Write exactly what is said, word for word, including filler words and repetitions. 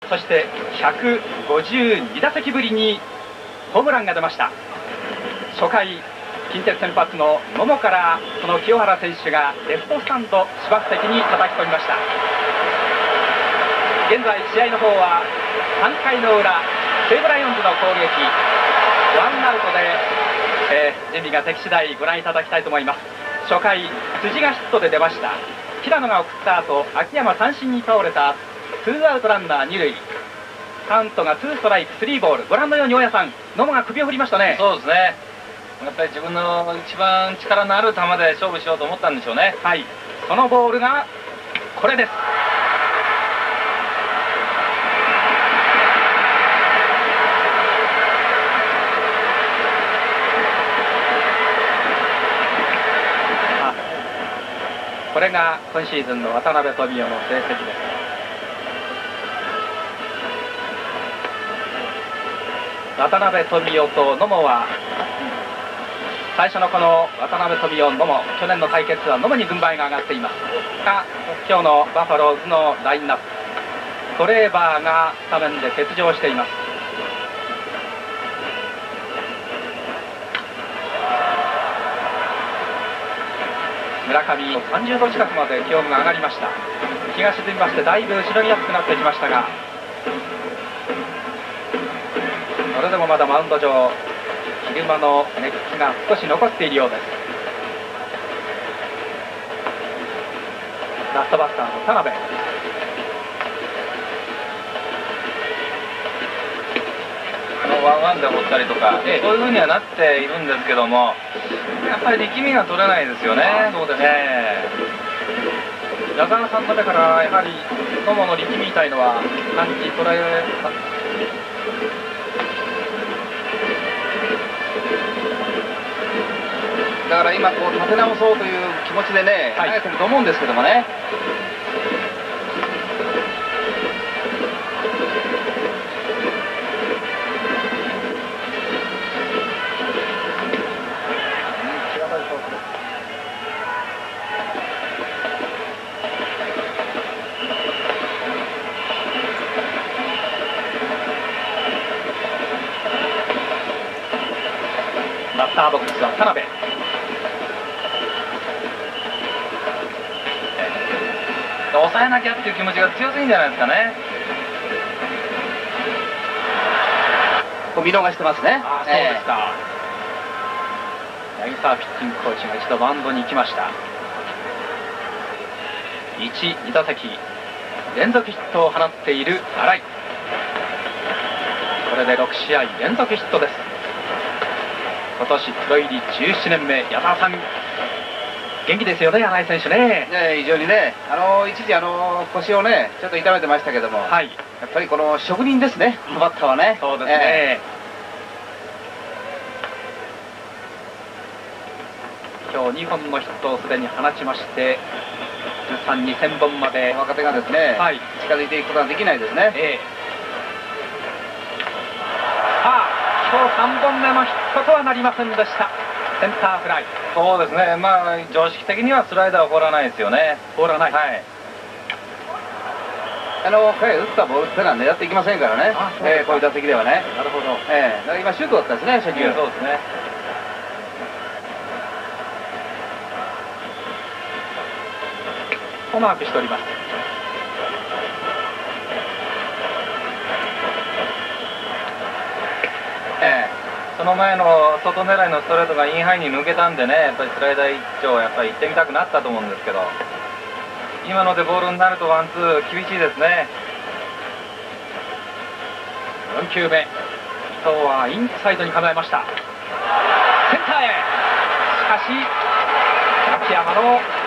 そしてひゃくごじゅうに打席ぶりにホームランが出ました。初回近鉄先発の野茂からこの清原選手がレフトスタンド芝生席に叩き込みました。現在試合の方はさんかいの裏、西武ライオンズの攻撃、ワンアウトで、えー、準備ができ次第ご覧いただきたいと思います。初回辻がヒットで出ました。平野が送った後、秋山三振に倒れた。ツーアウトランナー二塁、カウントがツーストライクスリーボール。ご覧のように大家さん、野茂が首を振りましたね。 そうですね、やっぱり自分の一番力のある球で勝負しようと思ったんでしょうね。 はい、そのボールがこれです。これが今シーズンの渡辺富美男の成績です。渡辺富美男と野茂は最初のこの渡辺富美男野茂、去年の対決は野茂に軍配が上がっていますが、今日のバファローズのラインナップ、トレーバーがスタメンで欠場しています。村上さんじゅうど近くまで気温が上がりました。日が沈みましてだいぶしのぎやすくなってきましたが、それでもまだマウンド上昼間の熱気が少し残っているようです。ラストバッターの田辺、 ワンワンで放ったりとか、ええ、そういうふうにはなっているんですけども、やっぱり力みが取れないですよね。 そうですね、矢沢さんの目からやはり野茂の力みみたいのは感じ捉えた。 だから今こう立て直そうという気持ちでね、投げてると思うんですけどもね。 バッターボックスは田辺。 抑えなきゃっていう気持ちが強すぎんじゃないですかね。 こう見逃してますね。 ああ、そうですか。八木沢ピッチングコーチが一度マウンドに行きました。いち、に打席連続ヒットを放っている新井。これでろくしあい連続ヒットです。今年プロ入りじゅうななねんめ、矢沢さん元気ですよね、新井選手ね。 ね、非常にね、あの一時あの腰をねちょっと痛めてましたけども、 はい、 やっぱりこの職人ですね、このバッターはね。 そうですね、えー、今日にほんのヒットをすでに放ちまして、通算にせんぼんまで若手がですね、はい、近づいていくことはできないですね。 えー、さあ今日さんぼんめのヒットとはなりませんでした。センターフライ。 そうですね、まあ常識的にはスライダーは放らないですよね。 放らない、 はい、 あの彼打ったボールってのは狙っていきませんからね、えー、こういう打席ではね。 なるほど、 えー、だから今シュートだったですね、初球。 そうですね。 とマークしております。 えーその前の外狙いのストレートがインハイに抜けたんでね、やっぱりスライダー一丁やっぱり行ってみたくなったと思うんですけど、今のでボールになるとワンツー厳しいですね。 よんきゅうめ、伊藤はインサイドに構えました。センターへ、しかし秋山の